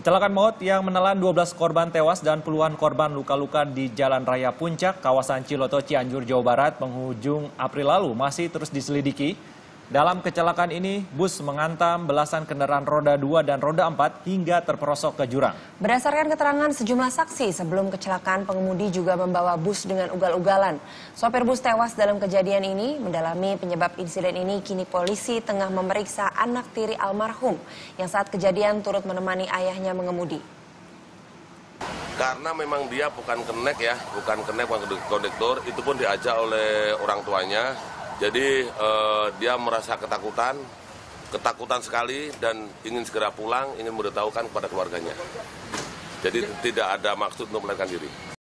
Kecelakaan maut yang menelan 12 korban tewas dan puluhan korban luka-luka di Jalan Raya Puncak, kawasan Ciloto, Cianjur, Jawa Barat, penghujung April lalu masih terus diselidiki. Dalam kecelakaan ini, bus mengantam belasan kendaraan roda 2 dan roda 4 hingga terperosok ke jurang. Berdasarkan keterangan sejumlah saksi, sebelum kecelakaan pengemudi juga membawa bus dengan ugal-ugalan. Sopir bus tewas dalam kejadian ini. Mendalami penyebab insiden ini, kini polisi tengah memeriksa anak tiri almarhum yang saat kejadian turut menemani ayahnya mengemudi. Karena memang dia bukan kenek bukan kondektur, itu pun diajak oleh orang tuanya. Jadi dia merasa ketakutan sekali dan ingin segera pulang, ingin memberitahukan kepada keluarganya. Jadi tidak ada maksud untuk melarikan diri.